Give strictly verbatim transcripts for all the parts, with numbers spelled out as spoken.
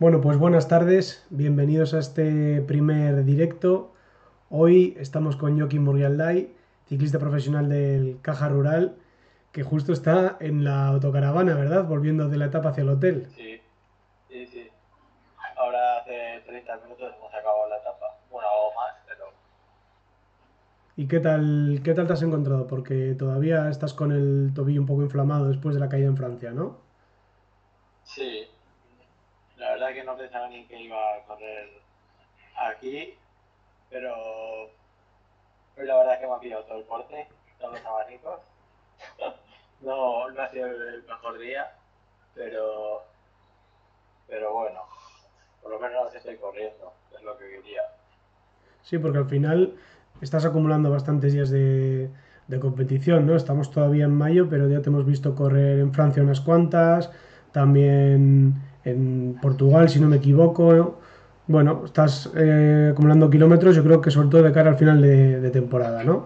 Bueno, pues buenas tardes, bienvenidos a este primer directo. Hoy estamos con Joaquín Murrialdai, ciclista profesional del Caja Rural, que justo está en la autocaravana, ¿verdad? Volviendo de la etapa hacia el hotel. Sí, sí, sí. Ahora hace treinta minutos hemos acabado la etapa. Una o más, pero ¿Y qué tal, qué tal te has encontrado? Porque todavía estás con el tobillo un poco inflamado después de la caída en Francia, ¿no? sí. La verdad que no pensaba ni que iba a correr aquí, pero hoy la verdad que me ha pillado todo el porte, todos los abanicos. No, no ha sido el mejor día, pero, pero bueno, por lo menos estoy corriendo, es lo que quería. Sí, porque al final estás acumulando bastantes días de, de competición, ¿no? Estamos todavía en mayo, pero ya te hemos visto correr en Francia unas cuantas, también en Portugal, si no me equivoco. Bueno, estás eh, acumulando kilómetros, yo creo que sobre todo de cara al final de, de temporada, ¿no?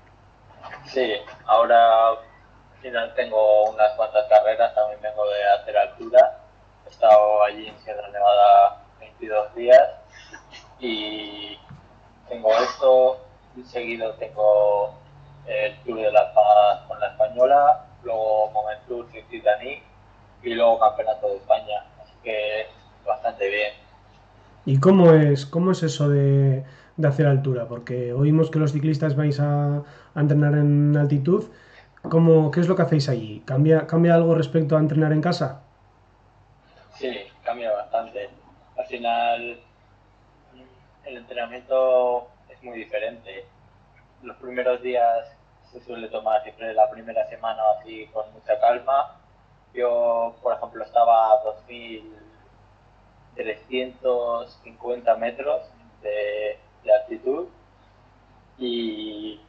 Sí, ahora al final tengo unas cuantas carreras, también vengo de hacer altura. He estado allí en Sierra Nevada veintidós días y tengo esto, seguido tengo el Tour de las Pagas con la Española, luego Moment Tour Cititaní y luego Campeonato de España, así que bastante bien. ¿Y cómo es, cómo es eso de, de hacer altura? Porque oímos que los ciclistas vais a, a entrenar en altitud. ¿Cómo, qué es lo que hacéis allí? ¿Cambia, cambia algo respecto a entrenar en casa? Sí, cambia bastante. Al final el entrenamiento es muy diferente. Los primeros días se suele tomar siempre la primera semana así con mucha calma. Yo, por ejemplo, estaba a dos mil trescientos cincuenta metros de, de altitud y,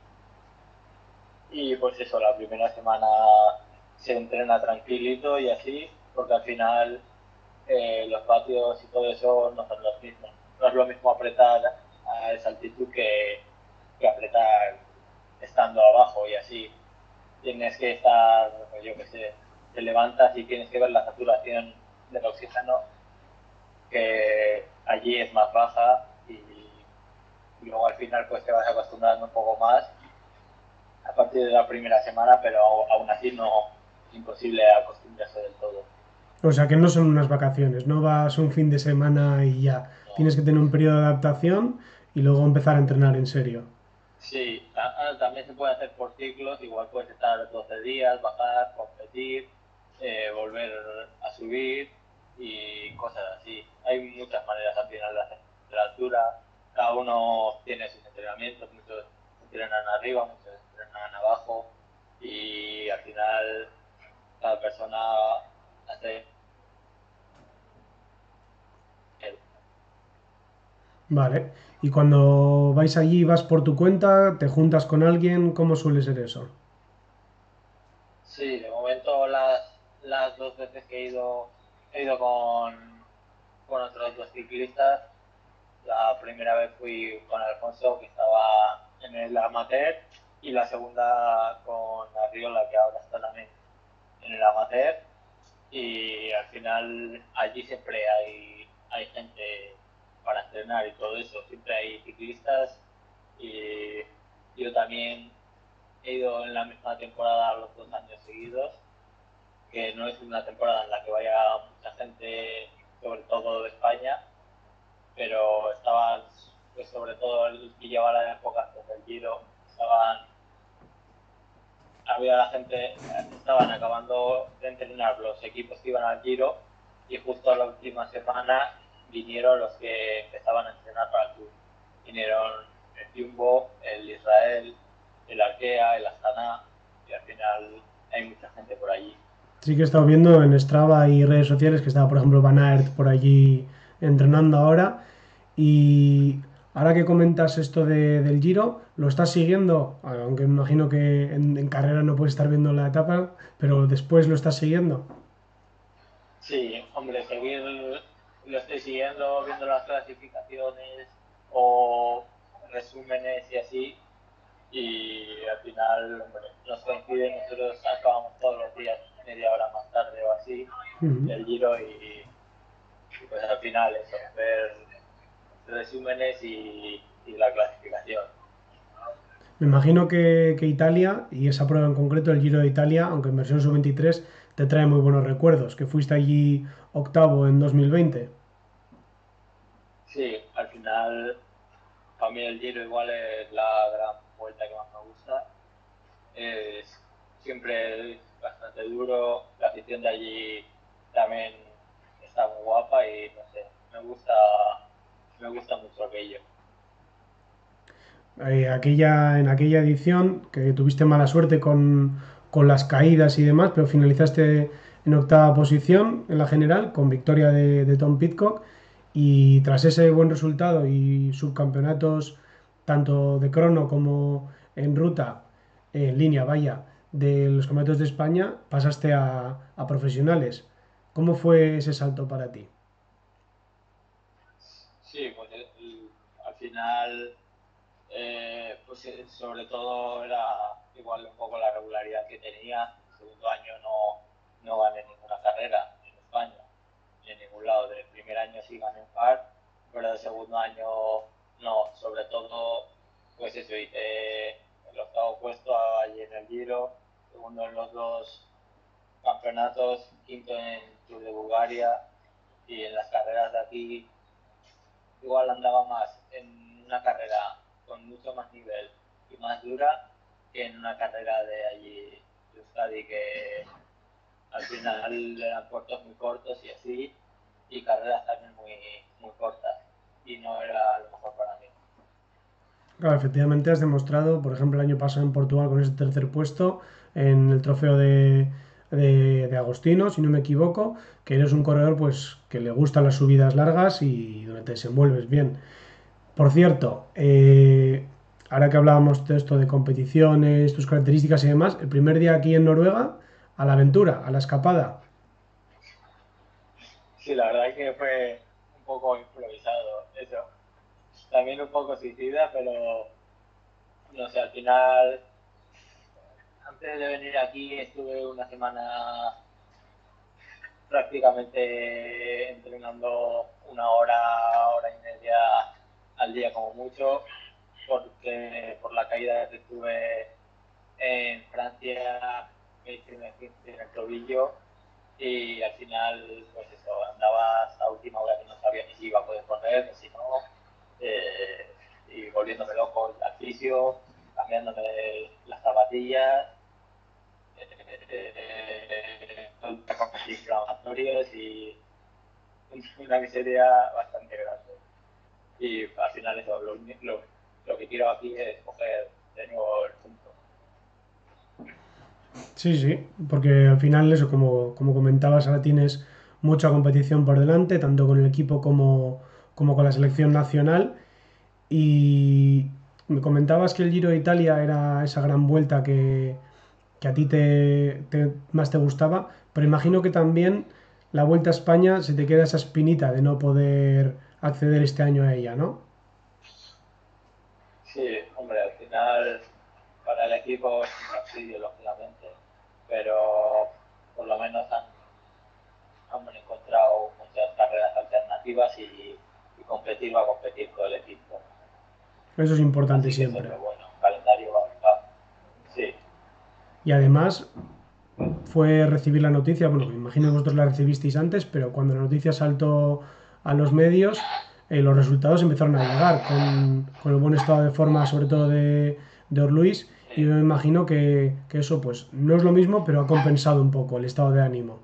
y pues eso, la primera semana se entrena tranquilito y así, porque al final eh, los vatios y todo eso no son los mismos. No es lo mismo apretar a esa altitud que, que apretar estando abajo y así. Tienes que estar, yo qué sé, te levantas y tienes que ver la saturación del oxígeno, que allí es más baja y, y luego al final pues te vas acostumbrando un poco más a partir de la primera semana, pero aún así no es imposible acostumbrarse del todo. O sea, que no son unas vacaciones, no vas un fin de semana y ya. No. Tienes que tener un periodo de adaptación y luego empezar a entrenar en serio. Sí, a- a- también se puede hacer por ciclos, igual puedes estar doce días, bajar, competir, eh, volver a subir y cosas así. Hay muchas maneras al final de hacer la altura, cada uno tiene sus entrenamientos, muchos entrenan arriba, muchos entrenan abajo y al final cada persona hace el. Vale. Y cuando vais allí, vas por tu cuenta, te juntas con alguien, ¿cómo suele ser eso? Sí, de momento las, las dos veces que he ido, he ido con, con otros dos ciclistas. La primera vez fui con Alfonso, que estaba en el amateur, y la segunda con Arriola, que ahora está también en el amateur. Y al final allí siempre hay, hay gente para entrenar y todo eso, siempre hay ciclistas. Y yo también he ido en la misma temporada los dos años seguidos, que no es una temporada en la que vaya mucha gente, sobre todo de España, pero estaban, pues sobre todo el que lleva la época antes del Giro, estaban, había la gente, estaban acabando de entrenar los equipos que iban al Giro y justo la última semana vinieron los que empezaban a entrenar para el Tour. Vinieron el Jumbo, el Israel, el Arkea, el Astana y al final hay mucha gente por allí. Sí que he estado viendo en Strava y redes sociales que estaba, por ejemplo, Van Aert por allí entrenando ahora. Y ahora que comentas esto de- del Giro, ¿lo estás siguiendo? Aunque me imagino que en, en carrera no puedes estar viendo la etapa, pero después lo estás siguiendo. Sí, hombre, seguir, lo estoy siguiendo, viendo las clasificaciones o resúmenes y así, y al final, hombre, nos coincide, nosotros acabamos todos los días media hora más tarde o así Ujú. del Giro y, pues al final eso, ver resúmenes y, y la clasificación. Me imagino que, que Italia, y esa prueba en concreto, el Giro de Italia, aunque en versión sub veintitrés, te trae muy buenos recuerdos, que fuiste allí octavo en dos mil veinte. Sí, al final, para mí el Giro igual es la gran vuelta que más me gusta. Es, siempre es bastante duro, la afición de allí también está muy guapa y no sé, me gusta, me gusta mucho aquello. Eh, aquella, en aquella edición, que tuviste mala suerte con, con las caídas y demás, pero finalizaste en octava posición en la general, con victoria de, de Tom Pidcock, y tras ese buen resultado y subcampeonatos, tanto de crono como en ruta, en línea, vaya, de los campeonatos de España, pasaste a, a profesionales. ¿Cómo fue ese salto para ti? Sí, pues el- el- al final, eh, pues eh, sobre todo era igual un poco la regularidad que tenía. El segundo año no, no gané ninguna carrera en España, ni en ningún lado. Del primer año sí gané un par, pero del segundo año no. Sobre todo, pues eso, hice el octavo puesto allí en el Giro, segundo en los dos campeonatos, quinto en Tour de Bulgaria y en las carreras de aquí igual andaba más en una carrera con mucho más nivel y más dura que en una carrera de allí de Euskadi que al final eran puertos muy cortos y así y carreras también muy, muy cortas y no era lo mejor para mí. Claro, efectivamente has demostrado, por ejemplo, el año pasado en Portugal con ese tercer puesto en el trofeo de, de, de Agostino, si no me equivoco, que eres un corredor pues que le gustan las subidas largas y donde te desenvuelves bien. Por cierto, eh, ahora que hablábamos de esto de competiciones, tus características y demás, el primer día aquí en Noruega, a la aventura, a la escapada. Sí, la verdad es que fue un poco improvisado eso. También un poco suicida, pero no sé, al final, antes de venir aquí estuve una semana prácticamente entrenando una hora, hora y media al día como mucho, porque por la caída que tuve en Francia me hice un esguince en el tobillo y al final, pues eso, andaba hasta última hora que no sabía ni si iba a poder correr, ni si no, eh, y volviéndome loco al fisio, cambiándome las zapatillas, eh, inflamatorios y una miseria bastante grande. Y al final eso, lo, lo, lo que quiero aquí es coger de nuevo el punto. Sí, sí, porque al final eso, como, como comentabas, ahora tienes mucha competición por delante, tanto con el equipo como, como con la selección nacional. Y me comentabas que el Giro de Italia era esa gran vuelta que, que a ti te, te- más te gustaba, pero imagino que también la Vuelta a España se te queda esa espinita de no poder acceder este año a ella, ¿no? Sí, hombre, al final para el equipo es un fastidio, lógicamente, pero por lo menos han, han encontrado muchas carreras alternativas y, y competir va a competir todo el equipo. Eso es importante Así que eso es siempre. lo bueno, calendario va, va. Sí, Y además fue recibir la noticia, bueno, me imagino que vosotros la recibisteis antes, pero cuando la noticia saltó a los medios, eh, los resultados empezaron a llegar con, con el buen estado de forma, sobre todo de, de Orluis, y sí, yo me imagino que, que eso pues no es lo mismo, pero ha compensado un poco el estado de ánimo.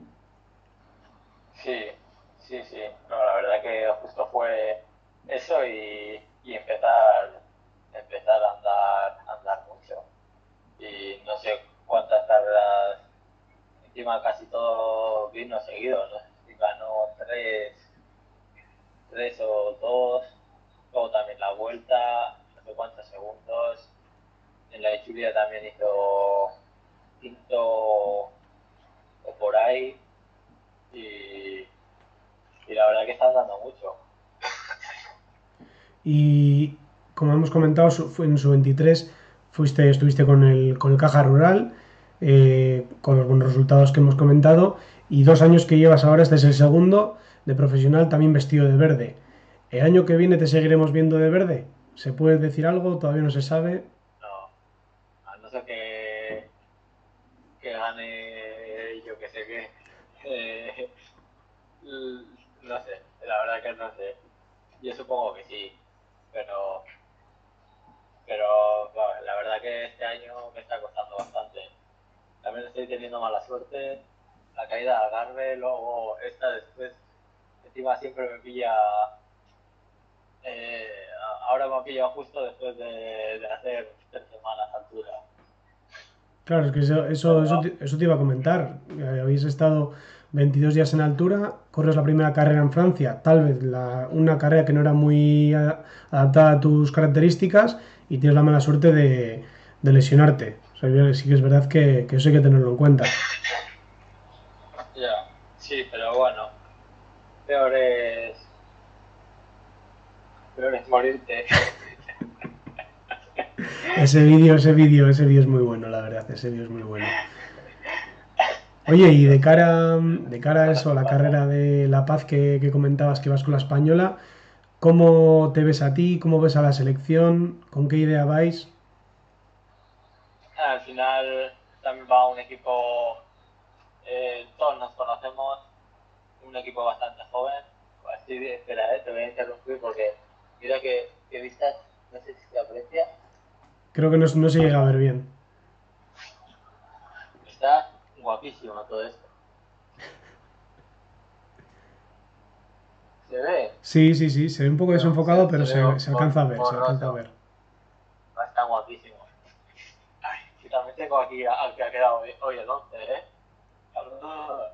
sí, sí, sí. No, la verdad que justo fue eso y, y empezar, empezar a andar, a andar mucho. Y no sé cuántas carreras, encima casi todo vino seguido, no sé si ganó tres, tres o dos, luego también la vuelta, no sé cuántos segundos, en la de Julia también hizo quinto o por ahí, y, y la verdad que está andando mucho. Y como hemos comentado, fue en su veintitrés fuiste, estuviste con el, con el Caja Rural, eh, con los buenos resultados que hemos comentado, y dos años que llevas ahora, este es el segundo, de profesional también vestido de verde. ¿El año que viene te seguiremos viendo de verde? ¿Se puede decir algo? Todavía no se sabe. No, a no ser que, que gane, yo que sé qué. Eh, no sé, la verdad que no sé. Yo supongo que sí, pero, pero bueno, la verdad que este año me está costando bastante. También estoy teniendo mala suerte. La caída de Algarve, luego esta después, encima siempre me pilla. Eh, ahora me ha pillado justo después de, de hacer tres semanas altura. Claro, es que eso, eso, eso, Pero te, eso te iba a comentar. Eh, Habéis estado veintidós días en altura, corres la primera carrera en Francia, tal vez la- una carrera que no era muy a- adaptada a tus características y tienes la mala suerte de, de lesionarte. O sea, yo- sí que es verdad que, que eso hay que tenerlo en cuenta. ya, sí, pero bueno, peor es, peor es morirte. Ese vídeo, ese vídeo, ese vídeo es muy bueno, la verdad, ese vídeo es muy bueno. Oye, y No de sé, cara, de cara a cosas eso, a que la pasan. carrera de La Paz que, que comentabas que vas con la española, ¿cómo te ves a ti? ¿Cómo ves a la selección? ¿Con qué idea vais? Al final también va un equipo, eh, todos nos conocemos, un equipo bastante joven. Así de, espera, eh, te voy a interrumpir porque mira que, que vistas, no sé si se aprecia, Creo que no, no se llega a ver bien. está guapísimo todo esto. Se ve, Sí, sí, sí, se ve un poco pero desenfocado, se, pero se ve se, se alcanza a ver, se alcanza a borroso, ver. está guapísimo. Ay, y también tengo aquí al que ha quedado hoy, hoy el once, ¿eh? Ah,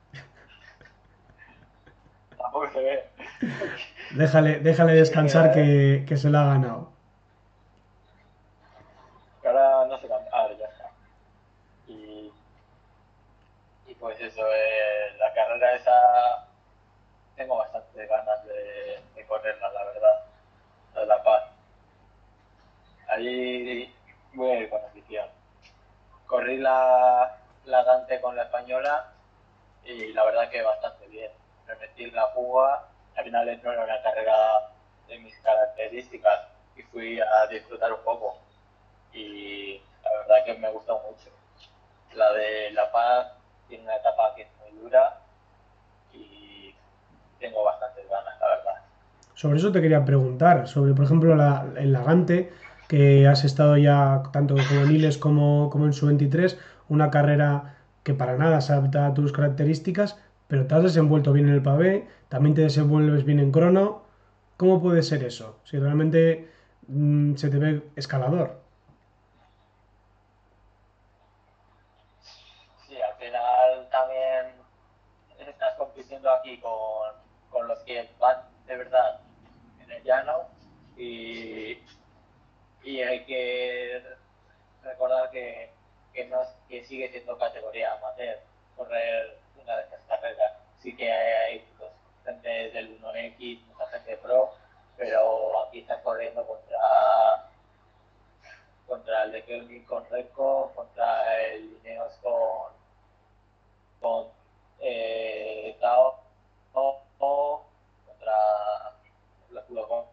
tampoco se ve. Déjale, déjale descansar Espera, ¿eh? que, que se lo ha ganado. Que ahora no se cambia. A ver, ya está. Y, y pues eso, eh, la carrera esa tengo bastante ganas de, de correrla, la verdad, la de La Paz. Allí voy a ir con afición. Corrí la, la Dante con la española y la verdad que bastante bien. Me metí en la fuga, al final no era una carrera de mis características y fui a disfrutar un poco. Y la verdad que me gustó mucho. La de La Paz tiene una etapa que es muy dura y tengo bastantes ganas, la verdad. Sobre eso te quería preguntar, sobre, por ejemplo, la, el Lagante, que has estado ya tanto en juveniles como, como en su veintitrés, una carrera que para nada se adapta a tus características, pero te has desenvuelto bien en el pavé, también te desenvuelves bien en crono. ¿Cómo puede ser eso? Si realmente mm, se te ve escalador. Sí, al final también estás compitiendo aquí con, con los que van de verdad en el llano y, y hay que recordar que, que, no, que sigue siendo categoría amateur correr una de estas carreras. Sí que hay pues, gente del uno equis, mucha gente pro, pero aquí estás corriendo contra, contra el de Kelvin con Reco, contra el Lineos con, con eh, Tao, contra los Logos.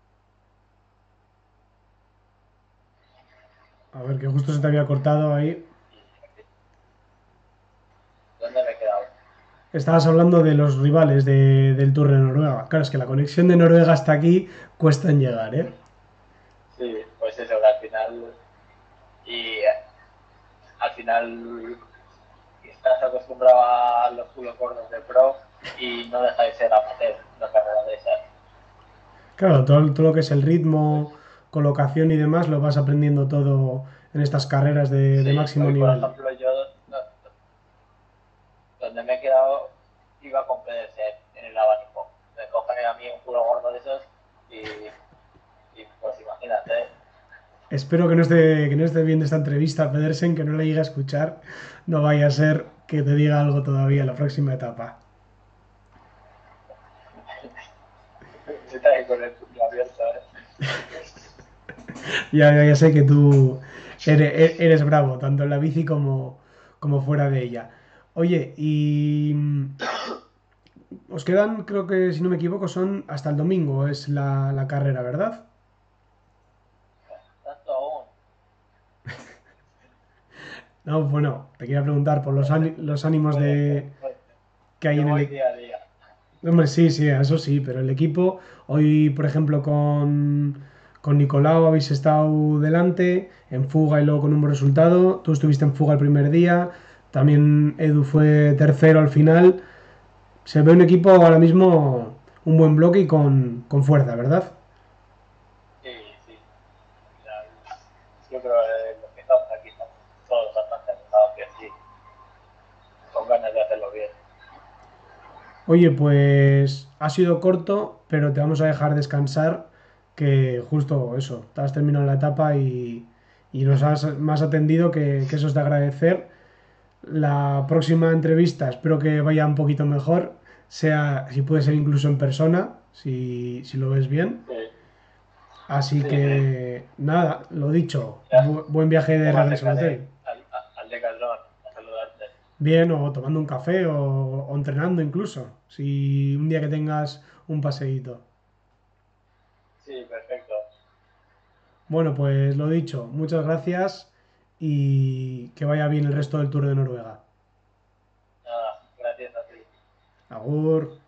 A ver, que justo se te había cortado ahí. ¿Dónde me he quedado? Estabas hablando de los rivales de- del Tour de Noruega. Claro, es que la conexión de Noruega hasta aquí cuesta en llegar, ¿eh? Sí, pues eso, que al final y eh, al final estás acostumbrado a los culos gordos de pro y no deja de ser amateur una carrera de esas. Claro, todo, todo lo que es el Pues ritmo, colocación y demás, lo vas aprendiendo todo en estas carreras de, de sí, máximo hoy por nivel. ejemplo yo donde me he quedado iba con P D C en el abanico. Me cogen a mí un culo gordo de esos y, y pues imagínate. Espero que no esté, que no esté viendo esta entrevista a Pedersen, que no le llegue a escuchar. No vaya a ser que te diga algo todavía en la próxima etapa. Se está ahí con el puño abierto, ¿eh? Ya, ya, ya sé que tú eres, eres bravo, tanto en la bici como, como fuera de ella. Oye, y Os quedan, creo que si no me equivoco, son hasta el domingo es la, la carrera, ¿verdad? Tanto aún. No, bueno, te quería preguntar por los, Puede ani- ser, los ánimos puede ser, de, puede ser. que hay Yo en el voy equipo. día a día. Hombre, sí, sí, eso sí, pero el equipo, hoy, por ejemplo, con, con Nicolau habéis estado delante, en fuga y luego con un buen resultado. Tú estuviste en fuga el primer día, también Edu fue tercero al final. Se ve un equipo ahora mismo, un buen bloque y con, con fuerza, ¿verdad? Sí, sí. Al final, yo creo que los que estamos aquí estamos todos bastante animados que sí, con ganas de hacerlo bien. Oye, pues ha sido corto, pero te vamos a dejar descansar, que justo eso, te has terminado la etapa y, y nos has más atendido, que, que eso es de agradecer. La próxima entrevista espero que vaya un poquito mejor, sea si puede ser incluso en persona, si, si lo ves bien. Sí, Así sí, sí. que nada, lo dicho, Ya, bu- buen viaje de ya me regreso al acercaré hotel. al, a- al Decathlon a saludarte. Bien, o tomando un café o, o entrenando incluso, si un día que tengas un paseíto. Sí, perfecto. Bueno, pues lo dicho, muchas gracias y que vaya bien el resto del Tour de Noruega. Nada, gracias a ti. Agur.